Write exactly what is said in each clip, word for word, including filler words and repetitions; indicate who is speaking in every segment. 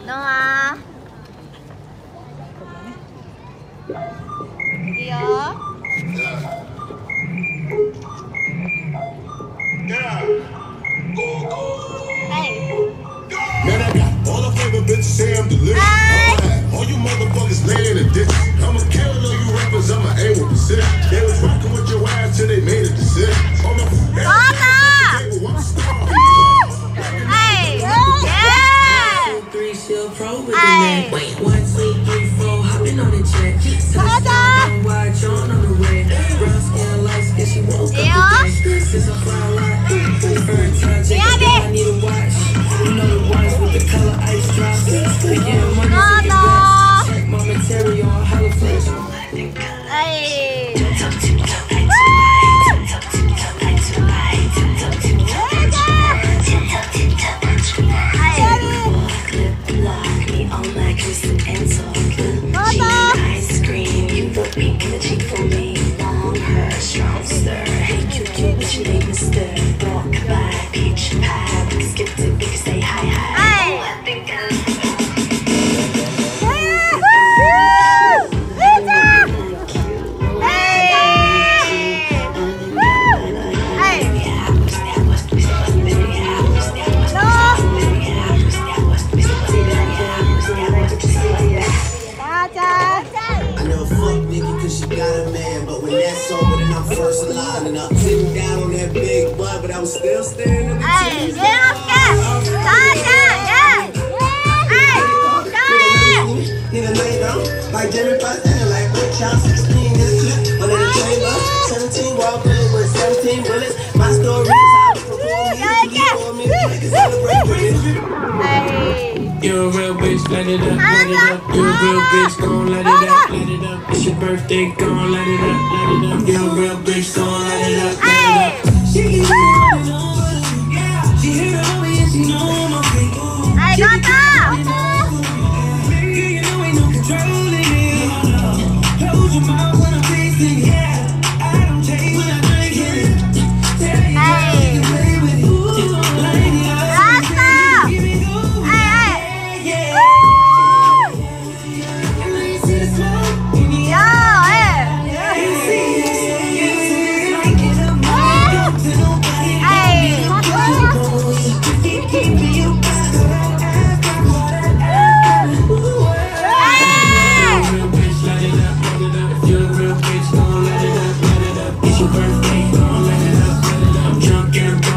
Speaker 1: 너아. 이요.
Speaker 2: Man, I got all the favorite bitches say I'm delicious. All you motherfuckers laying in ditches. I'ma kill all you rappers, I'ma aim with precision. They was rocking with your ass till they made a decision. Oh no, I'm star.
Speaker 1: Hey, yeah.
Speaker 3: Three still pro with the man. Wait, one, two, three, four, hopping on the jet. Touchdown, watch on on the red. Brown skin, light skin, she woke up today. Since I fly like, first time, I need a watch. You know the ones with the color ice drops. They get money to the best. Check my material on hella flesh.
Speaker 1: Hey.
Speaker 3: Ice cream, you look pink in the cheek for me. Long hair, strong stir. Hey, cute, cute, but you ain't mister. Walk by, peach pie. We skip it, we can say hi, hi. Oh, I think I
Speaker 4: she got a man, but when that's over, then I'm first in line. And I'm sitting down on that big butt, but I was still staring at the
Speaker 1: Hey,
Speaker 4: titties.
Speaker 1: get up there! yeah! Hey,
Speaker 4: Nigga lay down, like Jimmy Fox, and like what y'all sixteen in the clip, under the chamber, seventeen walk in with seventeen bullets. My story is how to perform me, for me, make it celebrate with it.
Speaker 1: Hey.
Speaker 3: You're a real bitch, light it up, light it up. You're a real bitch, gon' light it up, light it up. It's your birthday, gon' light it up, light it up. You're a real bitch, gon' light it up, light it up. She can hear it on, yeah. She hear it on me and she know my feet.
Speaker 1: Hey, Gata!
Speaker 3: Nigga, you know ain't no controlling it. Close your mouth when I'm tasting it. Yeah, I don't taste when I drink it. Tell you how you can play with it. Ooh, light it up.
Speaker 1: Gata!
Speaker 3: Give me go.
Speaker 1: Hey, hey! Yo,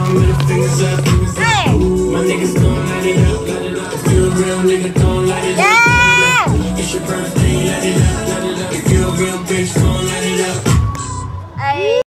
Speaker 3: My niggas gon' light it up, light it up. If you're a real nigga, gon' light it up.